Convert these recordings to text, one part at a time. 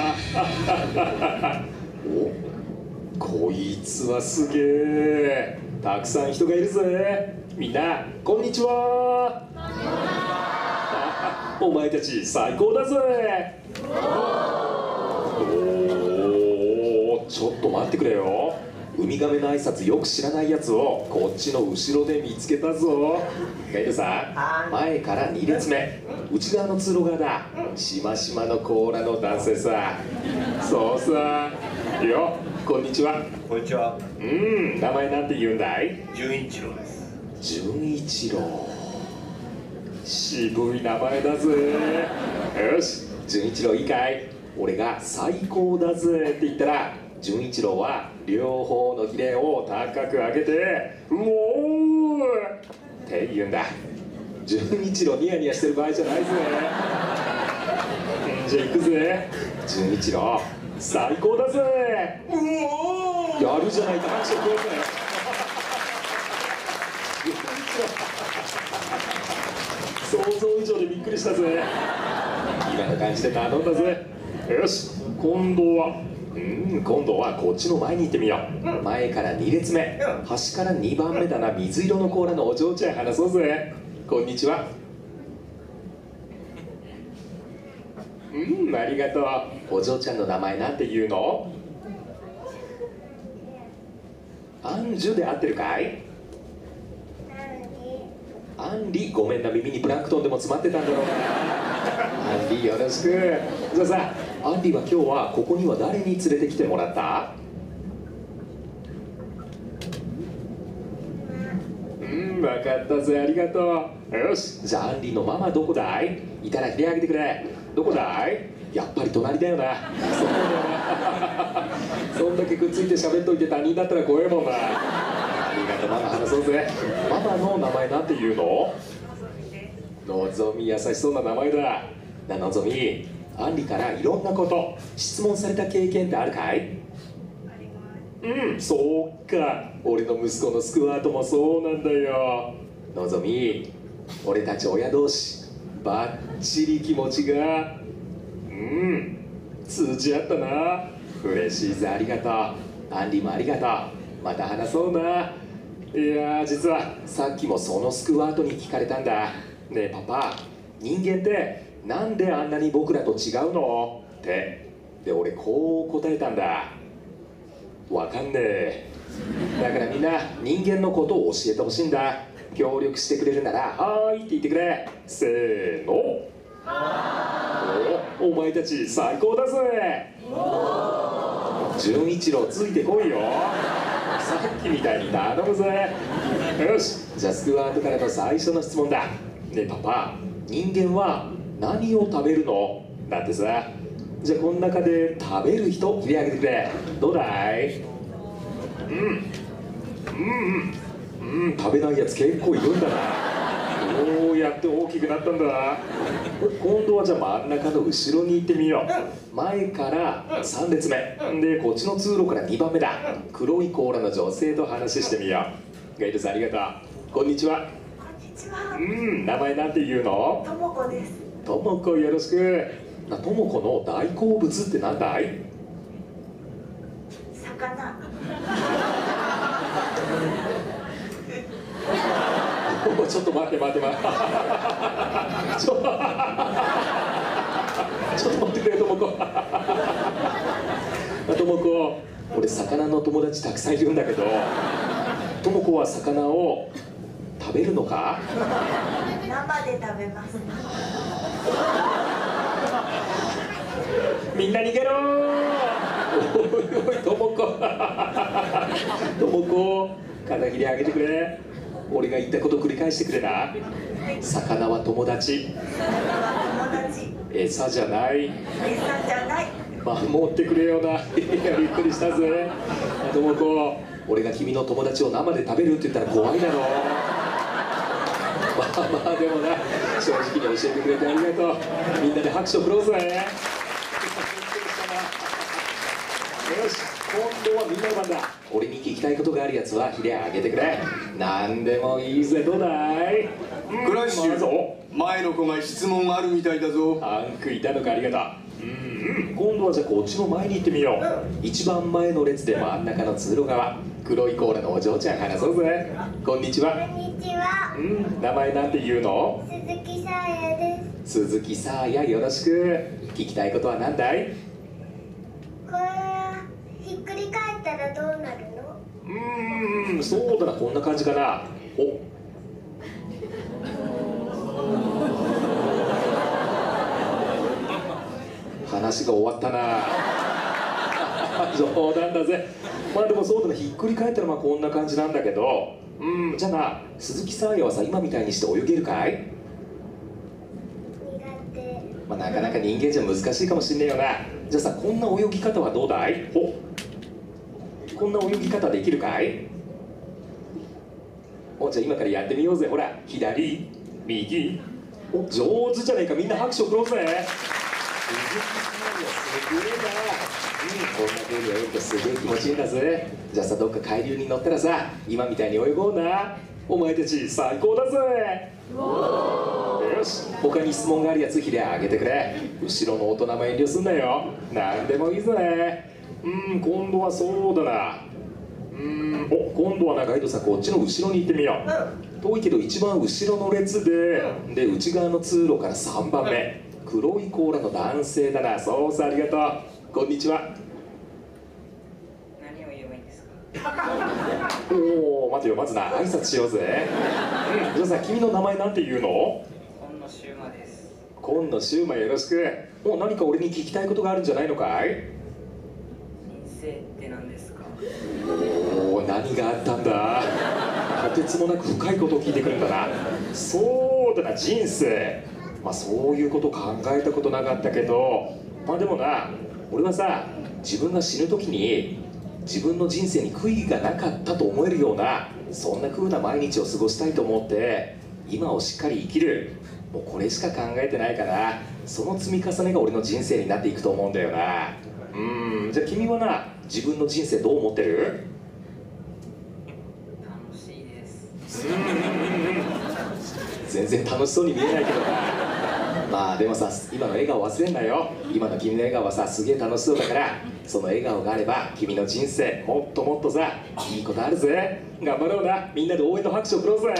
お、こいつはすげえ。たくさん人がいるぜ。みんなこんにちは。お前たち最高だぜ。おお、ちょっと待ってくれよ。ウミガメの挨拶よく知らないやつをこっちの後ろで見つけたぞ。ガイドさん、前から2列目、内側の通路側だ。しましまの甲羅の男性さ。そうさ。よ、こんにちは。 こんにちは。 名前なんて言うんだい？ 純一郎です。 純一郎。渋い名前だぜ。よし、純一郎いいかい？俺が最高だぜって言ったら、純一郎は両方のひれを高く上げて「うおー!」って言うんだ。純一郎ニヤニヤしてる場合じゃないぜ。じゃあ行くぜ。純一郎最高だぜ。うおー！やるじゃないか、拍手ください。想像以上でびっくりしたぜ。今の感じで頼んだぜ。よし、今度はこっちの前に行ってみよう。前から2列目、端から2番目だな。水色の甲羅のお嬢ちゃん話そうぜ。こんにちは。ありがとう。お嬢ちゃんの名前なんて言うの？アンジュで合ってるかい？アンリ、ごめんな、耳にプランクトンでも詰まってたんだろうな。アンリよろしく。じゃあさ、アンリは今日はここには誰に連れてきてもらった？分かったぜ、ありがとう。よし、じゃあアンリのママどこだい？いたらひれあげてくれ。どこだい？やっぱり隣だよな。そうだよな。そんだけくっついて喋っといて他人だったら怖いもんな。ありがとう、ママ話そうぜ。ママの名前なんて言うの？のぞみ、優しそうな名前だ。のぞみ、アンリからいろんなこと質問された経験ってあるかい？そうか。俺の息子のスクワートもそうなんだよ。のぞみ、俺たち親同士バッチリ気持ちが通じ合ったな。嬉しいぜ、ありがとう。アンリもありがとう。また話そうな。いやー、実はさっきもそのスクワートに聞かれたんだ。ねえパパ、人間ってなんであんなに僕らと違うのって。で俺こう答えたんだ。わかんねえ。だからみんな人間のことを教えてほしいんだ。協力してくれるなら「はーい」って言ってくれ。せーの。お前たち最高だぜ。純一郎ついてこいよ。さっきみたいに頼むぜ。よし、じゃあスクワートからの最初の質問だ。ねえパパ、人間は何を食べるの？だってさ。じゃあこの中で食べる人ひれあげてくれ。どうだい？食べないやつ結構いるんだな。どうやって大きくなったんだ？今度はじゃあ真ん中の後ろに行ってみよう。前から3列目で、こっちの通路から2番目だ。黒い甲羅の女性と話してみよう。ガイドさんありがとう。こんにちは。 こんにちは。 名前なんて言うの？ ともこです。 ともこ、よろしく。ともこの大好物ってなんだい？ 魚。 ちょっと待ってちょっと待ってくれ、ともこ。ともこ、俺魚の友達たくさんいるんだけど、ともこは魚を食べるのか？ 生で食べます。 みんな逃げろー。おいおい、ともこ。ともこ、肩ひれ上げてくれ。俺が言ったこと繰り返してくれな。魚は友達。 魚は友達。 餌じゃない。 餌じゃない。 守ってくれよな。いや、びっくりしたぜ。ともこ、俺が君の友達を生で食べるって言ったら怖いだろ。まあでもな、正直に教えてくれてありがとう。みんなで拍手を振ろうぜ。よし、今度はみんなの番だ。俺に聞きたいことがあるやつはひれあげてくれ。何でもいいぜ。どうだい？ クラッシュ、前の子が質問あるみたいだぞ。 ハンクいたのか、ありがとう。 今度はじゃあこっちの前に行ってみよう。一番前の列で真ん中の通路側、黒いコーラのお嬢ちゃん話そうぜ。こんにちは。 こんにちは。 名前なんて言うの？ 鈴木さあやです。 鈴木さあや、よろしく。聞きたいことは何だい？ これはひっくり返ったらどうなるの？ そうだな、こんな感じかな。話が終わったな。冗談だぜ。まあでもそうだな、ひっくり返ったらまあこんな感じなんだけど、じゃあな、鈴木さあやはさ、今みたいにして泳げるかい？ 苦手。 まあ、なかなか人間じゃ難しいかもしんねえよな。じゃあさ、こんな泳ぎ方はどうだい？こんな泳ぎ方できるかい？じゃあ今からやってみようぜ。ほら、左、右。上手じゃねえか。みんな拍手を送ろうぜ。鈴木さんはすげえな。こんな風に泳ぐとすげえ気持ちいいんだぜ。じゃあさ、どっか海流に乗ったらさ、今みたいに泳ごうな。お前たち最高だぜ。よし、他に質問があるやつひれあげてくれ。後ろの大人も遠慮すんなよ。なんでもいいぜ。今度はそうだな。今度はな、ガイドさんこっちの後ろに行ってみよう。遠いけど一番後ろの列で、内側の通路から3番目、黒いコーラの男性だな。そうさ、ありがとう。こんにちは。 何を言えばいいんですか？ 待てよ、まずな挨拶しようぜ。じゃあさ、君の名前なんて言うの？ 今野シューマです。 今野シューマ、よろしく。何か俺に聞きたいことがあるんじゃないのかい？ 人生って何ですか？ 何があったんだ？とてつもなく深いことを聞いてくるんだな。そうだな、人生。そういうこと考えたことなかったけど、でもな、俺はさ、自分が死ぬ時に自分の人生に悔いがなかったと思えるような、そんな風な毎日を過ごしたいと思って、今をしっかり生きる。もうこれしか考えてないから、その積み重ねが俺の人生になっていくと思うんだよな。じゃあ君はな、自分の人生どう思ってる？ 楽しいです。 全然楽しそうに見えないけどな。でもさ、今の笑顔忘れんなよ。今の君の笑顔はさ、すげえ楽しそうだから、その笑顔があれば君の人生もっともっとさ、いいことあるぜ。頑張ろうな。みんなで応援の拍手を送ろうぜ。お前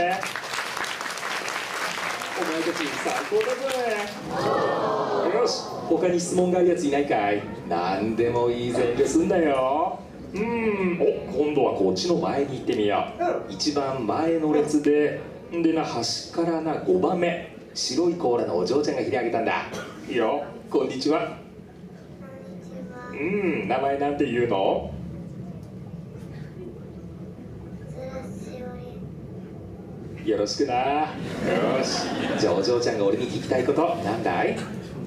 たち最高だぜ。よし、他に質問があるやついないかい？なんでもいいぜ、遠慮すんだよ。今度はこっちの前に行ってみよう。一番前の列でな、端からな、5番目、白いコーラのお嬢ちゃんがひれあげたんだ。いいよ。こんにちは。 こんにちは。 名前なんて言うの？よろしくな。よし、じゃあお嬢ちゃんが俺に聞きたいことなんだい？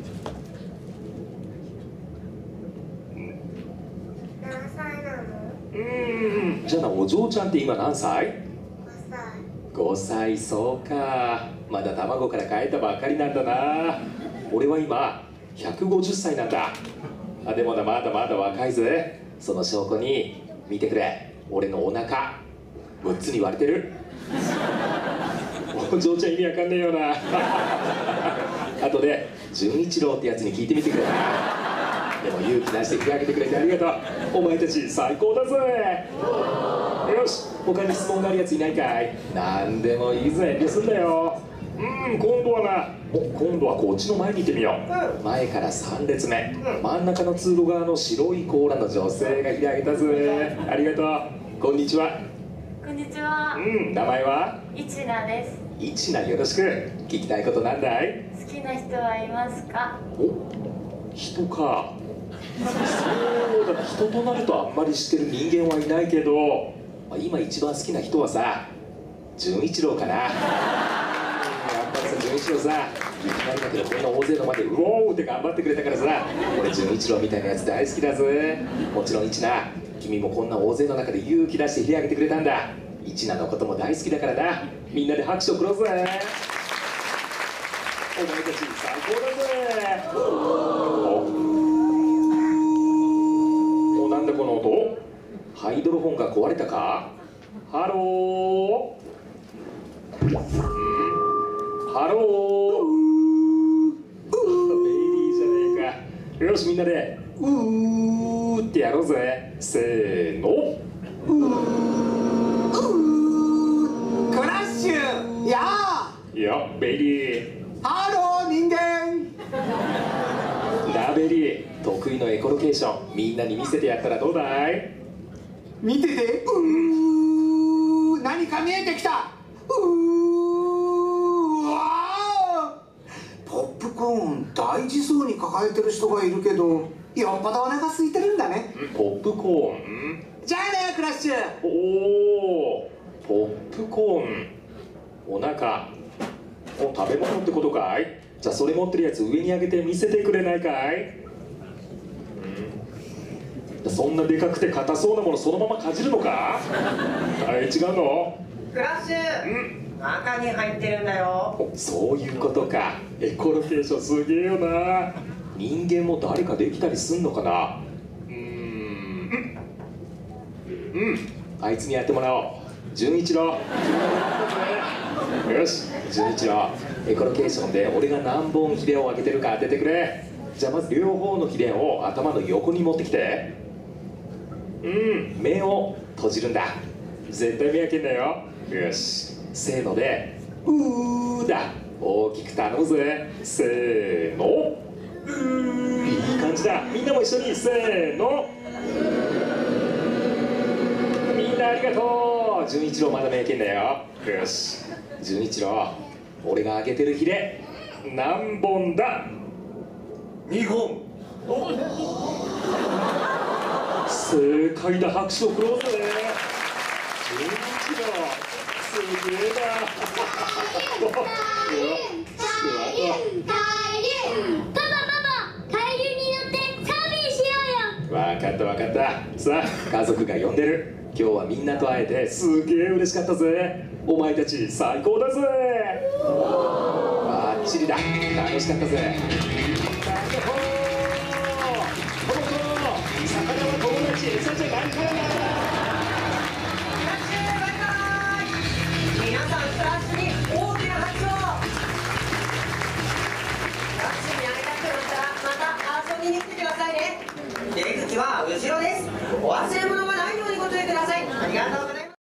何歳なの？ じゃあな、お嬢ちゃんって今何歳？ 5歳。 5歳、そうか。まだ卵から帰ったばっかりなんだな。俺は今150歳なんだ。でもな、まだまだ若いぜ。その証拠に見てくれ、俺のお腹6つに割れてる。お嬢ちゃん意味わかんねえよな。あとで純一郎ってやつに聞いてみてくれな。でも勇気出して引き上げてくれてありがとう。お前たち最高だぜ。よし、他に質問があるやついないかい？なんでもいいぜ、遠慮すんだよ。今度はな、今度はこっちの前に行ってみよう。前から3列目、真ん中の通路側の白いコーラの女性がひれあげたぜ。ありがとう。こんにちは。 こんにちは。 名前は？ 一名です。 一名、よろしく。聞きたいことなんだい？ 好きな人はいますか？ 人か。そうだな、人となるとあんまり知ってる人間はいないけど、今一番好きな人はさ、純一郎かな。やっぱりさ、純一郎さ、いきなりだけどこんな大勢の前でうおーって頑張ってくれたからさ、俺純一郎みたいなやつ大好きだぜ。もちろん一名、君もこんな大勢の中で勇気出してひれあげてくれたんだ。一名のことも大好きだからな。みんなで拍手を送ろうぜ。お前たち最高だぜ。なんだこの音？ハイドロフォンが壊れたか？ハロー？ハロー？ベイビーじゃねえか。 よしみんなでうーってやろうぜ。せーの。 クラッシュやいやベリー。 ハロー人間。 ラベリー、得意のエコロケーションみんなに見せてやったらどうだい？ 見てて。何か見えてきた。わー、ポップコーン大事そうに抱えてる人がいるけど、よっぽどお腹空いてるんだね。 ポップコーン。 じゃあねクラッシュ。 おお、ポップコーン。お腹食べ物ってことかい？じゃあそれ持ってるやつ上に上げて見せてくれないかい？そんなでかくて硬そうなものそのままかじるのか？違うの？ クラッシュ。中に入ってるんだよ。 そういうことか。エコロケーションすげえよな。人間も誰かできたりすんのかな？あいつにやってもらおう。純一郎。よし、純一郎、エコロケーションで俺が何本ヒレを上げてるか当ててくれ。じゃあまず両方のヒレを頭の横に持ってきて。目を閉じるんだ。絶対目開けんだよ。よし、せーのでうーだ。大きく頼むぜ。せーの。いい感じだ。みんなも一緒にせーの。みんなありがとう。純一郎まだ目開けんだよ。よし、純一郎、俺が上げてるヒレ何本だ？2本。正解だ。拍手を送ろうぜ。純一郎すげえな。わかったわかった。さあ家族が呼んでる。今日はみんなと会えてすげえ嬉しかったぜ。お前たち最高だぜ。バッチリだ。楽しかったぜ。魚は友達、餌じゃないからな。 皆さんクラッシュに大きな拍手を。クラッシュに会いたくなったらまた遊びに来てくださいね。出口は後ろです。お忘れ物がないようにご注意ください。ありがとうございます。